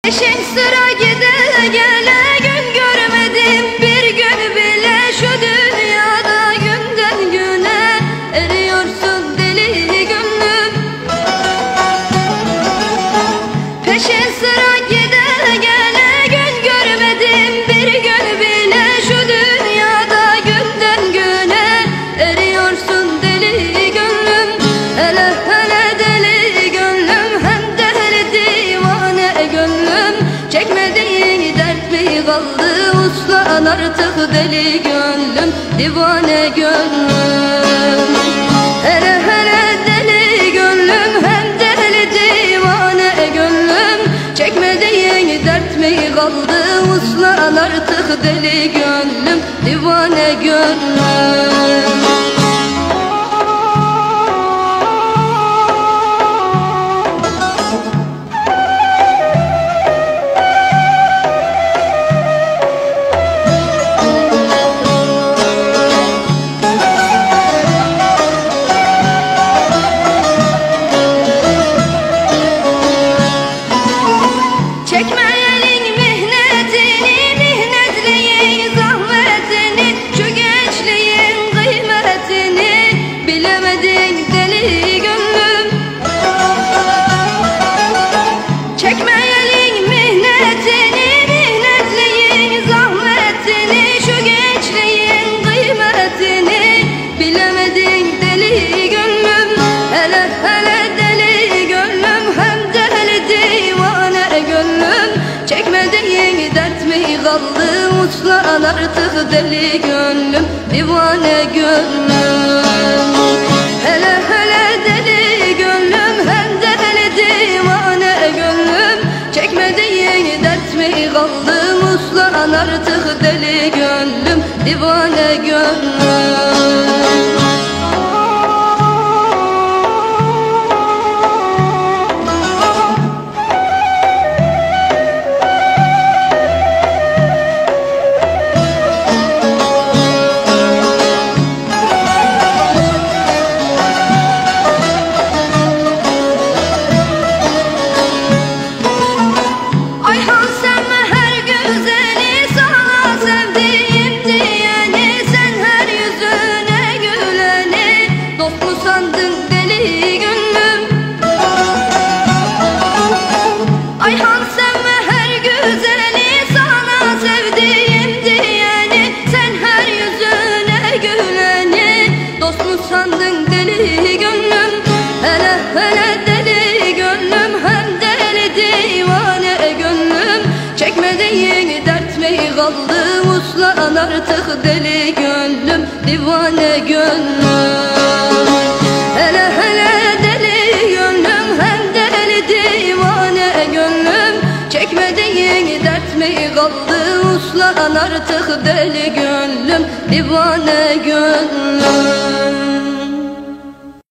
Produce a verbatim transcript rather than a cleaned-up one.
Peşin sıra gide gele gün görmedim bir gün bile şu dünyada, günden güne eriyorsun deli gönlüm. Peşin sıra gide gele gün görmedim bir gün bile şu dünyada, günden güne eriyorsun deli gönlüm. Hele hele deli gönlüm, hem deli divane gönlüm. Çekmediğin dert mi kaldı, uslan artık deli gönlüm, divane gönlüm. Hele hele deli gönlüm, hem deli divane gönlüm. Çekmediğin dert mi kaldı, uslan artık deli gönlüm, divane gönlüm. Çekmeyelim mihnetini, mihnetliğin zahmetini, şu gençliğin kıymetini bilemedin deli gönlüm. Çekmeyelim mihnetini, mihnetliğin zahmetini, şu gençliğin kıymetini bilemedin deli gönlüm. Hele hele deli gönlüm, hem deli divane gönlüm. Çekmediğin dert mi kaldı, uslan artık deli gönlüm, divane gönlüm. Hele hele deli gönlüm, hem deli divane gönlüm. Çekmediğin dert mi kaldı, uslan artık deli gönlüm, divane gönlüm. Ayhan sevme her güzeli, sana sevdiğim diyeni, sen her yüzüne güleni dost mu sandın deli gönlüm. Ayhan sevme her güzeli, sana sevdiğim diyeni, sen her yüzüne güleni dost mu sandın deli gönlüm. Hele hele deli gönlüm, hem deli divane gönlüm. Çekmediğin dert mi kaldı, uslan artık deli gönlüm, divane gönlüm. Hele hele deli gönlüm, hem deli divane gönlüm. Çekmediğin dert mi kaldı, uslan artık deli gönlüm, divane gönlüm.